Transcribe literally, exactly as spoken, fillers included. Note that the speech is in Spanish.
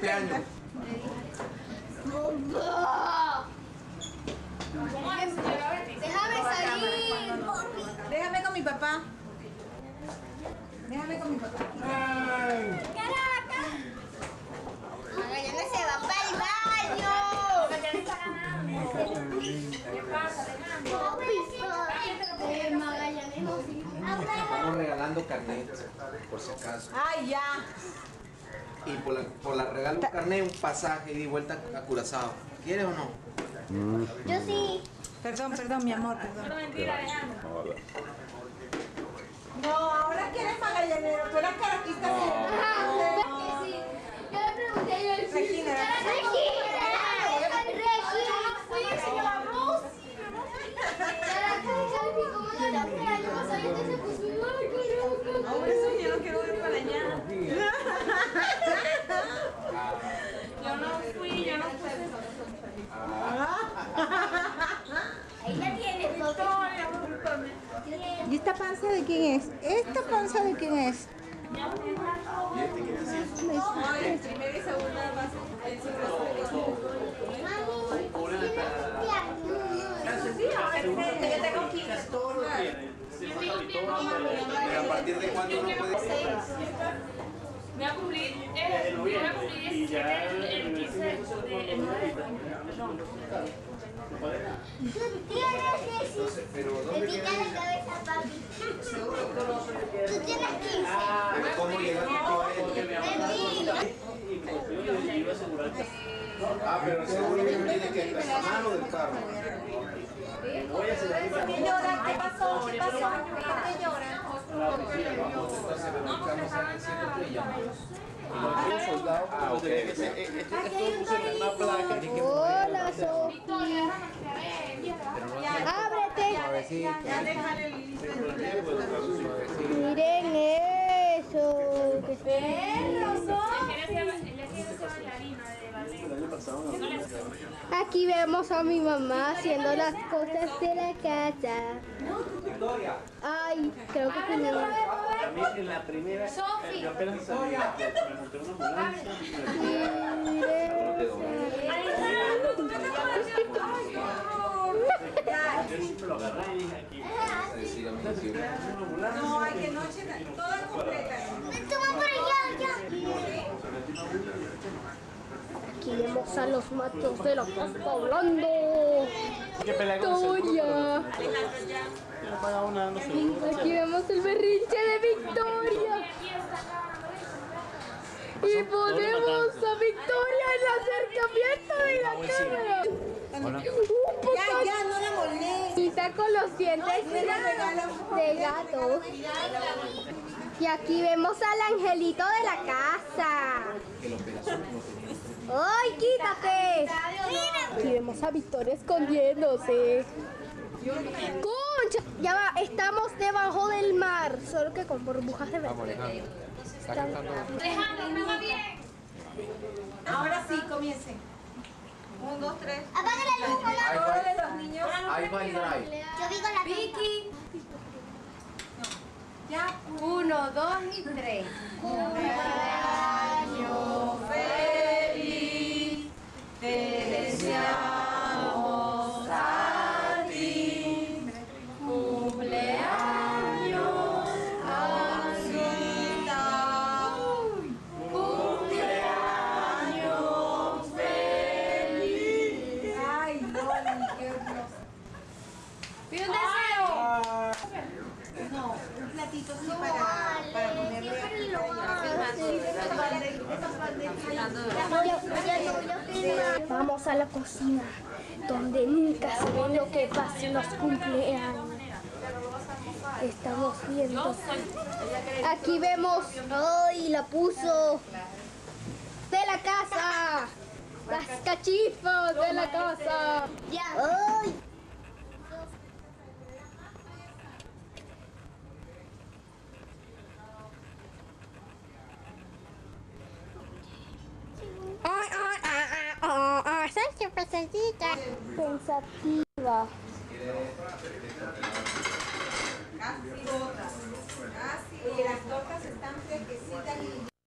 cumpleaños. Déjame salir. Déjame con mi papá. Déjame con mi papá. Caracas. Magallanes se va para el baño. Magallanes está ganando. ¿Qué pasa, Alejandro? Eh, Magallanes no sirve. Estamos regalando carnets, por si acaso. Ay, ya. Y por la, por la regalo un carnet, un pasaje y de vuelta a Curazao. ¿Quieres o no? Yo sí. Perdón, perdón, mi amor, perdón. No, mentira, Alejandro. No, ahora que eres magallanero, tú eras caraquista siempre. Sí. Yo le pregunté a ella. Regina. Regina. Regina. Oye, señora Rose. ¿Cómo no la espera? Yo no sabía que se puso igual. Ahora eso yo no quiero ir para allá. Yo no fui, yo no fui. Ahí la tienes, Victoria, discúlpame. ¿Y esta panza de quién es? ¿Esta panza de quién es? Primera y segunda base. Yo tengo quince. ¿A partir de cuándo no puede ser? Voy a cumplir, eh, voy a cumplir diecisiete el, el quince de nueve. Perdón. Pero Me ¿dónde pica queda la cabeza, papi. Tú tienes quince. Pero ¿cómo llegaste tú a él? Mentira. Ah, pero el seguro tiene que personal o del carro. ¿Por qué lloran? ¿Qué pasó? ¿Qué pasó? ¿Por qué lloran? Entonces buscamos a siete estrellas. Ah, ok. Hola, Sofi. Ábrete. Ya déjale el listo. Miren eso. Que Ella quiere ser bailarina de ballet. Aquí vemos a mi mamá haciendo las cosas de la casa. Ay, creo que tiene una. A mí en la primera, Sofi. yo apenas salí, me monté una ambulancia. Yo siempre lo agarré y dije aquí. No, hay que noche toda completa. Toma por allá, ya. Aquí vemos a los machos de la casa hablando. ¿Qué pelea con el seguro? Victoria. No he pagado nada, no sé. Aquí vemos el berrinche de Victoria. Y ponemos a Victoria en el acercamiento de la cámara. Un Ya, poco ya, no la molestes. con los dientes de gato. Y aquí vemos al angelito de la casa. ¡Ay, quítate! Aquí vemos a Victoria escondiéndose. ¡Concha! Ya va, estamos debajo del mar, solo que con burbujas de Vamos, verde. Alejandro. Está cantando. Alejandro, ¿me va bien? Ahora sí, comiencen. Un, dos, tres. Apaga la luz, Ahí Todos va, los niños. ahí va el drive. Yo digo la Vicky. Ya. Uno, dos y tres. Cumpleaños feliz. Te deseamos a ti. Cumpleaños, Anita. Cumpleaños feliz. Ay, Loli, qué hermoso. Pide un deseo. No, un platito así para, para ponerle aquí para Vamos a la cocina, donde nunca se ve lo que pasa en los cumpleaños. Estamos viendo. Aquí vemos. ¡Ay, la puso! De la casa. Las cachifas de la casa. ¡Ay! Ay, ay, ay, ay, ay, ay, Sánchez, pensativa. Pensativa.